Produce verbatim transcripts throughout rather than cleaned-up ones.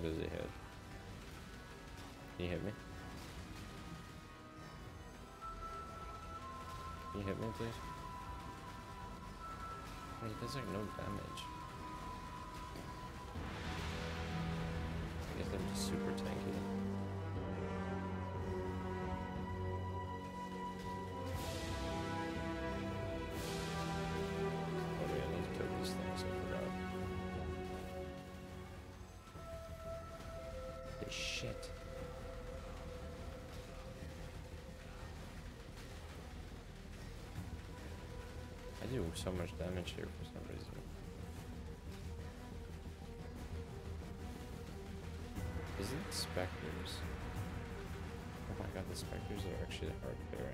does he hit? Can you hit me? Can you hit me, please? He does like no damage. I guess I'm just super tanky. Oh yeah, I need to kill these things, I forgot. Holy shit. I do so much damage here for some reason. Is it specters? Oh my god, the specters are actually hard carrying.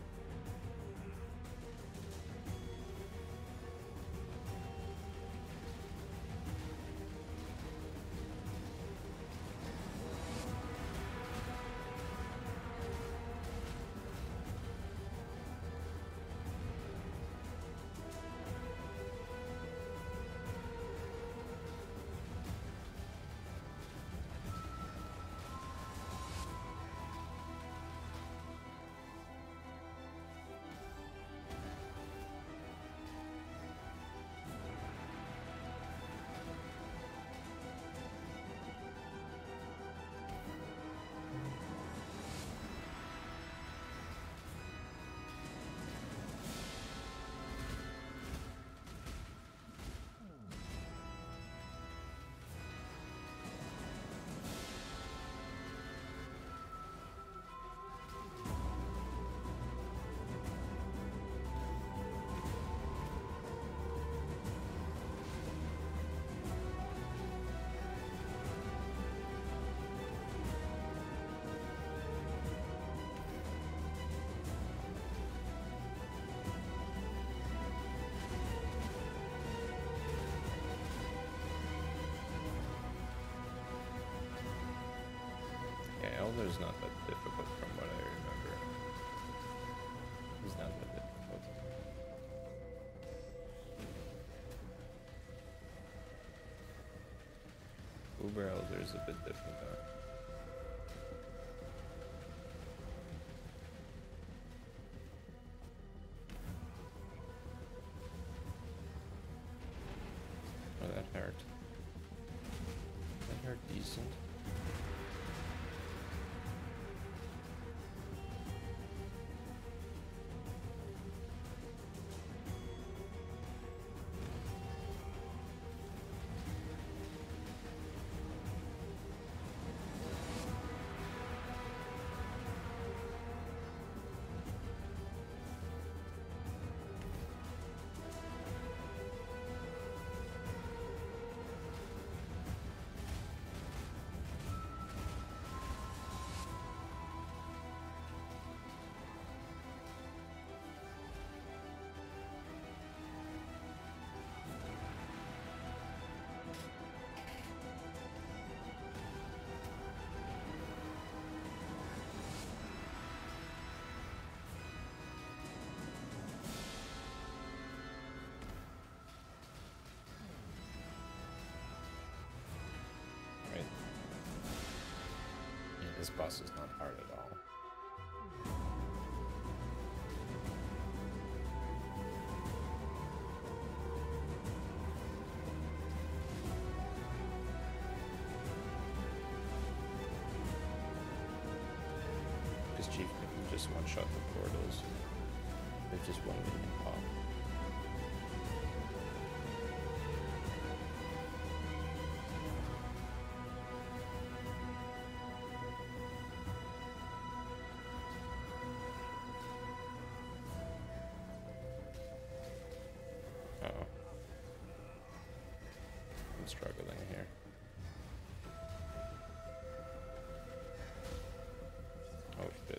Elder's not that difficult from what I remember. He's not that difficult. Uber Elder is a bit different though. Oh, that hurt. That hurt decent. This boss is not hard at all. Because Chief can just one-shot the portals with just one minion pop. Struggling here. Oh shit.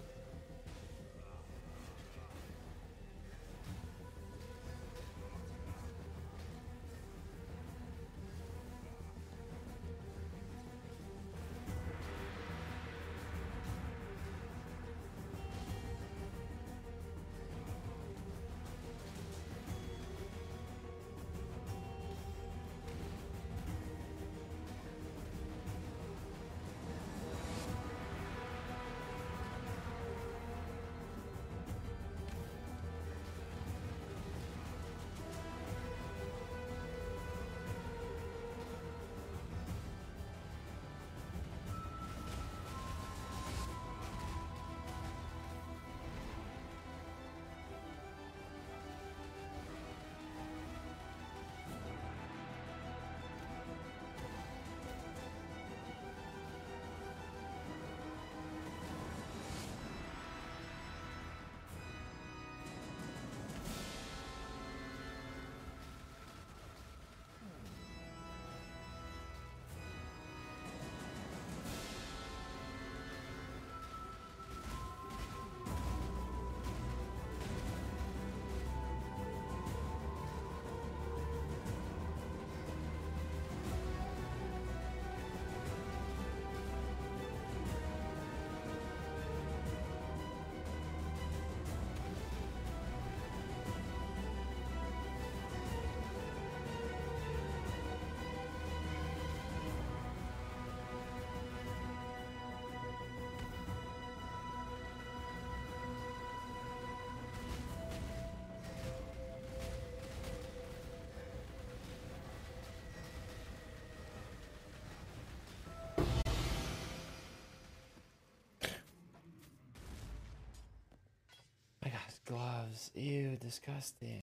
gloves. Ew, disgusting.